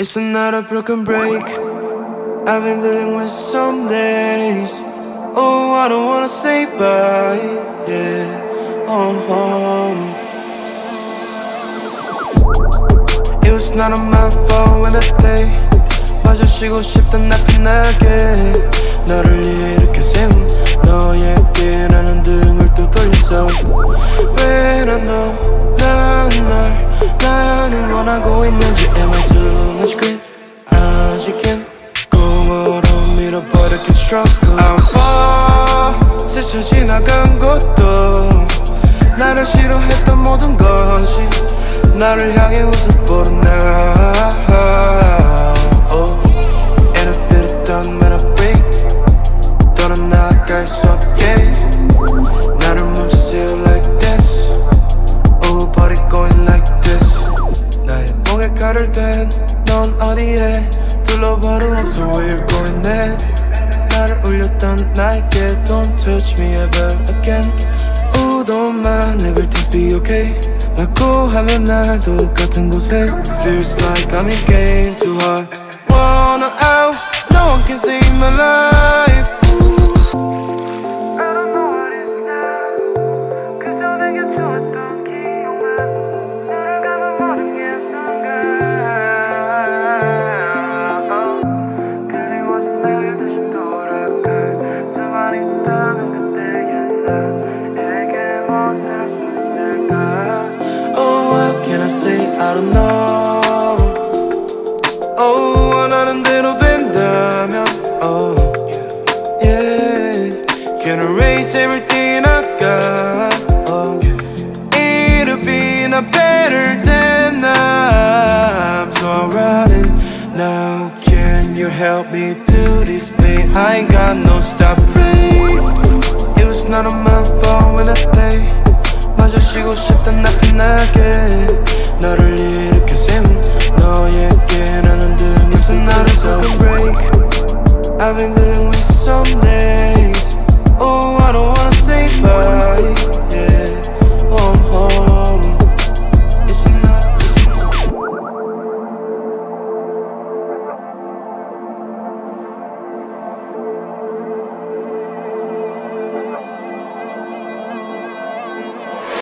It's not a broken break. I've been dealing with some days. Oh, I don't wanna say bye, yeah. It was not on my fault when that day 마주치고 싶던 나 편하게 너를 이렇게 세운 너에게 나는 등을 또 돌렸어. 왜 난 나는 원하고 있는지 Am I too much greed? 아직은 꿈으로 밀어버렸긴 struggle. I'm far 스쳐 지나간 것도 나를 싫어했던 모든 것이 나를 향해 웃어보는 나. And I did it done when I break. 너는 나갈 수 없게 나를 멈추세요 like this. Oh, party going like this. 나의 목에 칼을 댄 넌 어디에 둘러봐도 없어 where you're going at. 나를 울렸던 나에게 don't touch me ever again. Oh, don't mind, everything's be okay 라고 하면 날 똑같은 곳에 Feels like I'm in game too hard. Wanna out, no one can save my life. I don't know what is now. 그저 내게 좋았던 기억만 너를 가면 모든 게 순간 그리워진 날 다시 돌아갈 수만 있다면 그때의 나에게 무엇을 수 있을까. Oh, what can I say? I don't know. Oh, 원하는 대로 된다면 oh, yeah. Can erase everything I got. Oh, it'll be not better than now. So I'm running now. Can you help me do this pain? I ain't got no stop break. It was not on my fault when that day 마주치고 싶던 나 편하게 너를 이렇게 세운 너에게 나는 등을 It's not a broken break. I've been dealing with